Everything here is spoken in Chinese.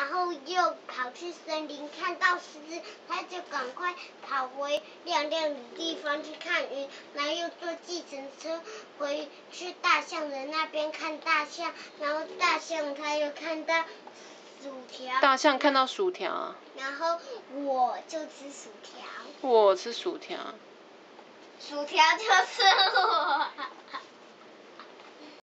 然后又跑去森林，看到狮子，他就赶快跑回亮亮的地方去看云，然后又坐计程车回去大象的那边看大象，然后大象他又看到薯条。 大象看到薯条啊。 然后我就吃薯条。 我吃薯条。 薯条就是我。